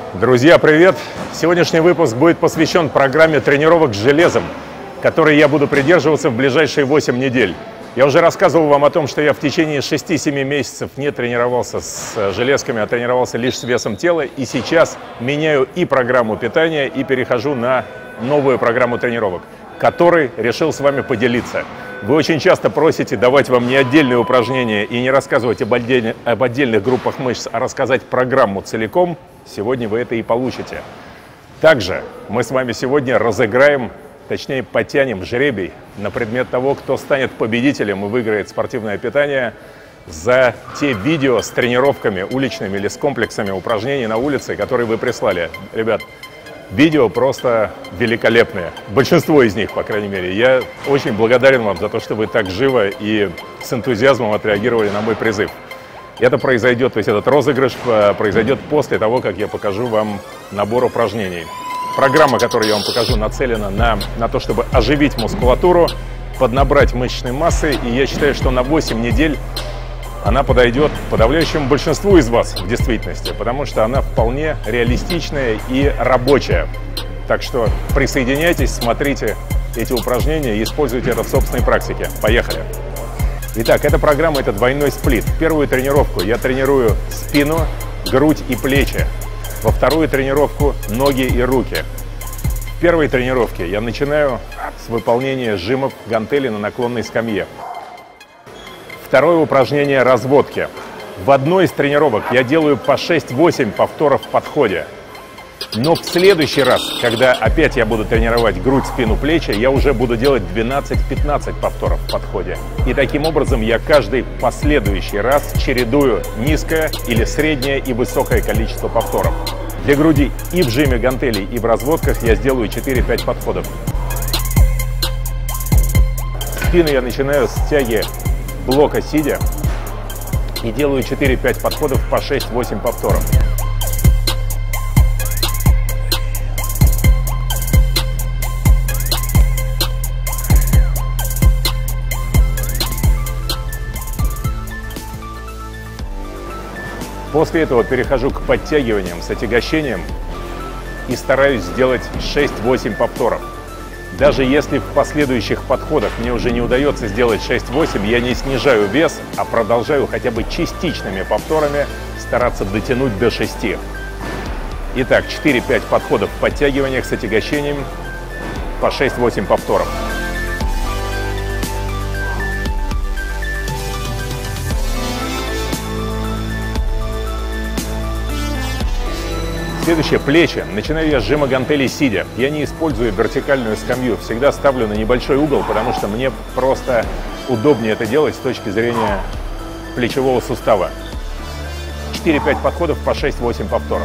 Друзья, привет! Сегодняшний выпуск будет посвящен программе тренировок с железом, которой я буду придерживаться в ближайшие 8 недель. Я уже рассказывал вам о том, что я в течение 6-7 месяцев не тренировался с железками, а тренировался лишь с весом тела. И сейчас меняю и программу питания, и перехожу на новую программу тренировок, которой решил с вами поделиться. Вы очень часто просите давать вам не отдельные упражнения и не рассказывать об отдельных группах мышц, а рассказать программу целиком. Сегодня вы это и получите. Также мы с вами сегодня разыграем, точнее потянем жребий на предмет того, кто станет победителем и выиграет спортивное питание за те видео с тренировками уличными или с комплексами упражнений на улице, которые вы прислали. Ребят, видео просто великолепные. Большинство из них, по крайней мере. Я очень благодарен вам за то, что вы так живо и с энтузиазмом отреагировали на мой призыв. Это произойдет, то есть этот розыгрыш произойдет после того, как я покажу вам набор упражнений. Программа, которую я вам покажу, нацелена на то, чтобы оживить мускулатуру, поднабрать мышечной массы. И я считаю, что на 8 недель она подойдет подавляющему большинству из вас в действительности, потому что она вполне реалистичная и рабочая. Так что присоединяйтесь, смотрите эти упражнения и используйте это в собственной практике. Поехали! Итак, эта программа – это двойной сплит. В первую тренировку я тренирую спину, грудь и плечи. Во вторую тренировку – ноги и руки. В первой тренировке я начинаю с выполнения жимов гантелей на наклонной скамье. Второе упражнение – разводки. В одной из тренировок я делаю по 6-8 повторов в подходе. Но в следующий раз, когда опять я буду тренировать грудь, спину, плечи, я уже буду делать 12-15 повторов в подходе. И таким образом я каждый последующий раз чередую низкое или среднее и высокое количество повторов. Для груди и в жиме гантелей, и в разводках я сделаю 4-5 подходов. Спину я начинаю с тяги блока сидя и делаю 4-5 подходов по 6-8 повторов. После этого перехожу к подтягиваниям с отягощением и стараюсь сделать 6-8 повторов. Даже если в последующих подходах мне уже не удается сделать 6-8, я не снижаю вес, а продолжаю хотя бы частичными повторами стараться дотянуть до 6. Итак, 4-5 подходов в подтягиваниях с отягощением по 6-8 повторов. Следующее – плечи. Начинаю я с жима гантелей сидя. Я не использую вертикальную скамью, всегда ставлю на небольшой угол, потому что мне просто удобнее это делать с точки зрения плечевого сустава. 4-5 подходов по 6-8 повторов.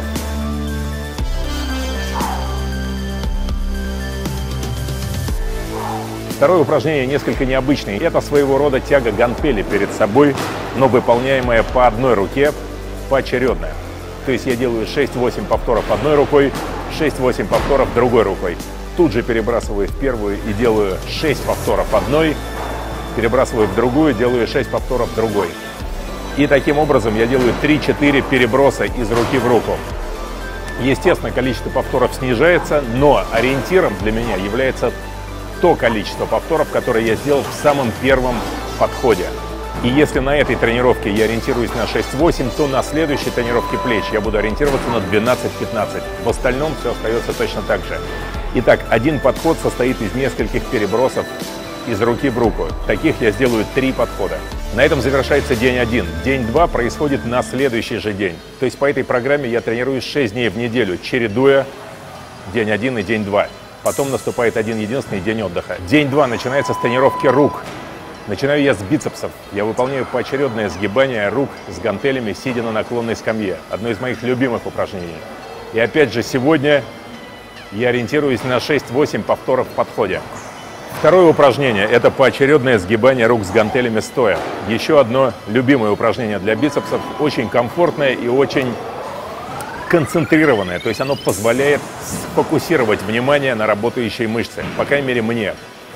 Второе упражнение несколько необычное. Это своего рода тяга гантели перед собой, но выполняемая по одной руке, поочередно. То есть я делаю 6-8 повторов одной рукой, 6-8 повторов другой рукой. Тут же перебрасываю в первую и делаю 6 повторов одной, перебрасываю в другую, делаю 6 повторов другой. И таким образом я делаю 3-4 переброса из руки в руку. Естественно, количество повторов снижается, но ориентиром для меня является то количество повторов, которое я сделал в самом первом подходе. И если на этой тренировке я ориентируюсь на 6-8, то на следующей тренировке плеч я буду ориентироваться на 12-15. В остальном все остается точно так же. Итак, один подход состоит из нескольких перебросов из руки в руку. Таких я сделаю 3 подхода. На этом завершается день 1. День 2 происходит на следующий же день. То есть по этой программе я тренируюсь 6 дней в неделю, чередуя день 1 и день 2. Потом наступает один единственный день отдыха. День 2 начинается с тренировки рук. Начинаю я с бицепсов. Я выполняю поочередное сгибание рук с гантелями, сидя на наклонной скамье. Одно из моих любимых упражнений. И опять же, сегодня я ориентируюсь на 6-8 повторов в подходе. Второе упражнение – это поочередное сгибание рук с гантелями стоя. Еще одно любимое упражнение для бицепсов. Очень комфортное и очень концентрированное. То есть оно позволяет сфокусировать внимание на работающей мышце. По крайней мере, мне.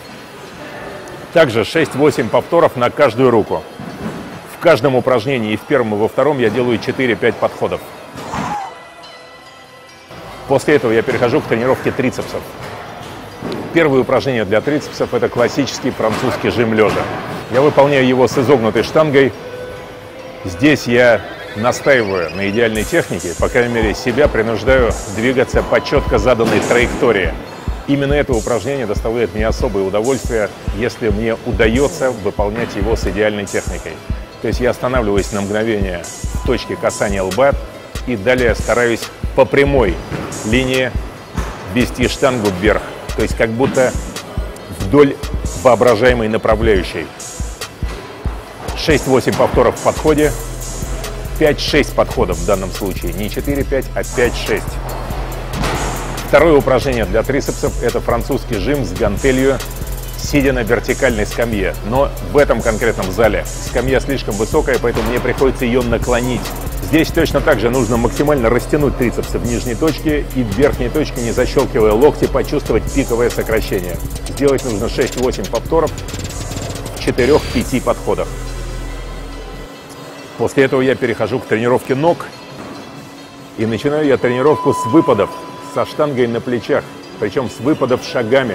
Также 6-8 повторов на каждую руку. В каждом упражнении, и в первом, и во втором, я делаю 4-5 подходов. После этого я перехожу к тренировке трицепсов. Первое упражнение для трицепсов – это классический французский жим лежа. Я выполняю его с изогнутой штангой. Здесь я настаиваю на идеальной технике, по крайней мере, себя принуждаю двигаться по четко заданной траектории. Именно это упражнение доставляет мне особое удовольствие, если мне удается выполнять его с идеальной техникой. То есть я останавливаюсь на мгновение в точке касания лба и далее стараюсь по прямой линии вести штангу вверх. То есть как будто вдоль воображаемой направляющей. 6-8 повторов в подходе, 5-6 подходов в данном случае. Не 4-5, а 5-6. Второе упражнение для трицепсов – это французский жим с гантелью, сидя на вертикальной скамье. Но в этом конкретном зале скамья слишком высокая, поэтому мне приходится ее наклонить. Здесь точно так же нужно максимально растянуть трицепсы в нижней точке и в верхней точке, не защелкивая локти, почувствовать пиковое сокращение. Сделать нужно 6-8 повторов в 4-5 подходах. После этого я перехожу к тренировке ног. И начинаю я тренировку с выпадов, со штангой на плечах, причем с выпадов шагами.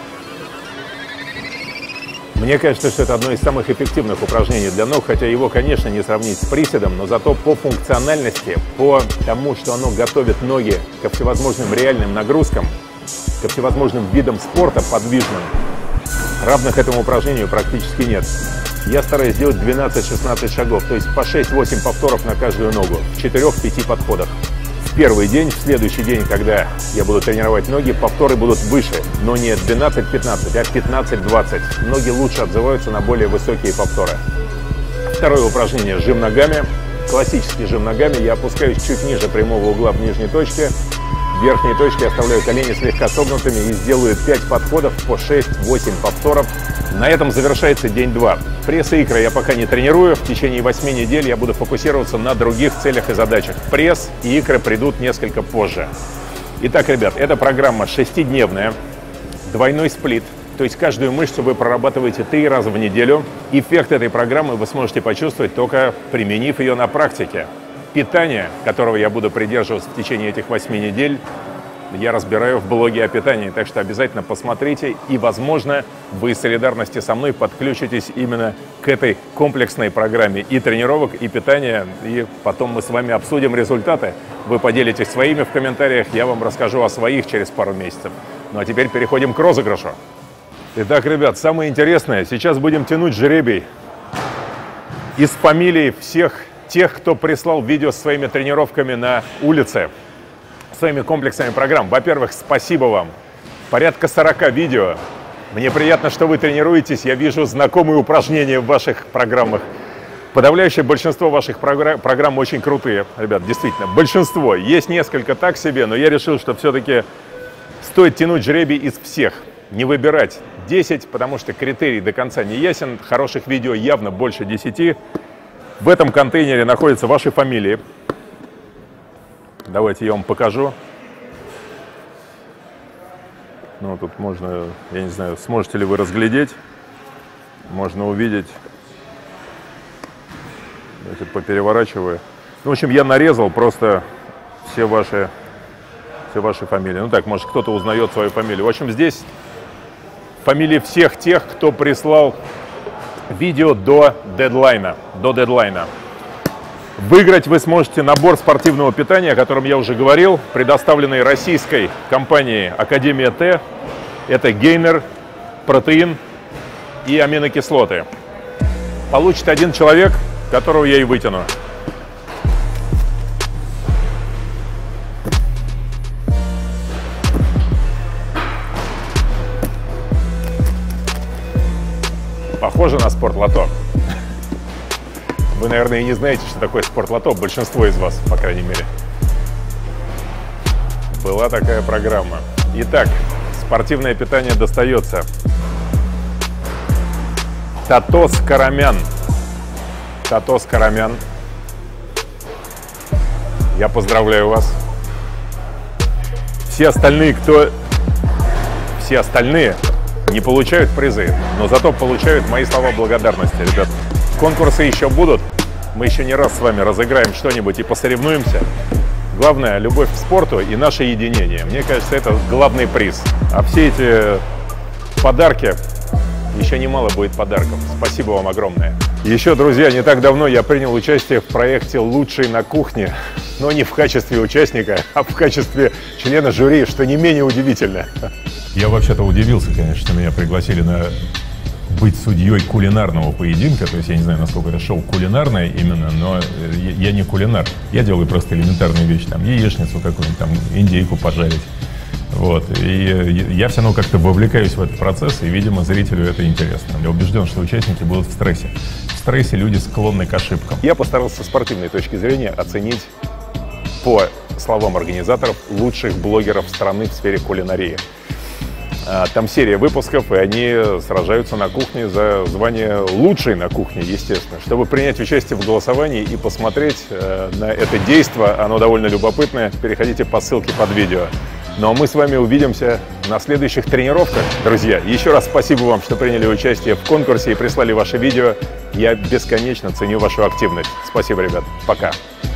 Мне кажется, что это одно из самых эффективных упражнений для ног, хотя его, конечно, не сравнить с приседом, но зато по функциональности, по тому, что оно готовит ноги ко всевозможным реальным нагрузкам, ко всевозможным видам спорта подвижным, равных этому упражнению практически нет. Я стараюсь сделать 12-16 шагов, то есть по 6-8 повторов на каждую ногу в 4-5 подходах. В первый день, в следующий день, когда я буду тренировать ноги, повторы будут выше, но не 12-15, а 15-20. Ноги лучше отзываются на более высокие повторы. Второе упражнение – жим ногами. Классический жим ногами. Я опускаюсь чуть ниже прямого угла в нижней точке. В верхней точке оставляю колени слегка согнутыми и сделаю 5 подходов по 6-8 повторов. На этом завершается день 2. Пресс и икры я пока не тренирую. В течение 8 недель я буду фокусироваться на других целях и задачах. Пресс и икры придут несколько позже. Итак, ребят, эта программа 6-дневная, двойной сплит. То есть каждую мышцу вы прорабатываете 3 раза в неделю. Эффект этой программы вы сможете почувствовать, только применив ее на практике. Питание, которого я буду придерживаться в течение этих 8 недель, я разбираю в блоге о питании, так что обязательно посмотрите, и, возможно, вы из солидарности со мной подключитесь именно к этой комплексной программе и тренировок, и питания, и потом мы с вами обсудим результаты. Вы поделитесь своими в комментариях, я вам расскажу о своих через пару месяцев. Ну а теперь переходим к розыгрышу. Итак, ребят, самое интересное, сейчас будем тянуть жребий из фамилий всех тех, кто прислал видео с своими тренировками на улице, своими комплексами программ. Во-первых, спасибо вам. Порядка 40 видео. Мне приятно, что вы тренируетесь. Я вижу знакомые упражнения в ваших программах. Подавляющее большинство ваших программ очень крутые. Ребят, действительно, большинство. Есть несколько так себе, но я решил, что все-таки стоит тянуть жребий из всех. Не выбирать 10, потому что критерий до конца не ясен. Хороших видео явно больше 10. В этом контейнере находятся ваши фамилии. Давайте я вам покажу. Ну, тут можно, я не знаю, сможете ли вы разглядеть. Можно увидеть. Давайте попереворачиваю. Ну, в общем, я нарезал просто все ваши фамилии. Ну так, может, кто-то узнает свою фамилию. В общем, здесь фамилии всех тех, кто прислал видео до дедлайна. Выиграть вы сможете набор спортивного питания, о котором я уже говорил, предоставленный российской компанией Академия Т. Это гейнер, протеин и аминокислоты. Получит один человек, которого я и вытяну. Похоже на спортлото. Вы, наверное, и не знаете, что такое спортлото. Большинство из вас, по крайней мере. Была такая программа. Итак, спортивное питание достается. Татос Карамян. Татос Карамян. Я поздравляю вас. Все остальные не получают призы, но зато получают мои слова благодарности, ребят. Конкурсы еще будут. Мы еще не раз с вами разыграем что-нибудь и посоревнуемся. Главное – любовь к спорту и наше единение. Мне кажется, это главный приз. А все эти подарки, еще немало будет подарков. Спасибо вам огромное. Еще, друзья, не так давно я принял участие в проекте «Лучший на кухне», но не в качестве участника, а в качестве члена жюри, что не менее удивительно. Я вообще-то удивился, конечно, что меня пригласили быть судьей кулинарного поединка. То есть я не знаю, насколько это шоу кулинарное именно, но я не кулинар. Я делаю просто элементарные вещи, там яичницу какую-нибудь, там индейку пожарить. Вот. И я все равно как-то вовлекаюсь в этот процесс, и, видимо, зрителю это интересно. Я убежден, что участники будут в стрессе. В стрессе люди склонны к ошибкам. Я постарался с спортивной точки зрения оценить, по словам организаторов, лучших блогеров страны в сфере кулинарии. Там серия выпусков, и они сражаются на кухне за звание «лучшей на кухне», естественно. Чтобы принять участие в голосовании и посмотреть на это действо, оно довольно любопытное, переходите по ссылке под видео. Ну а мы с вами увидимся на следующих тренировках. Друзья, еще раз спасибо вам, что приняли участие в конкурсе и прислали ваши видео. Я бесконечно ценю вашу активность. Спасибо, ребят. Пока.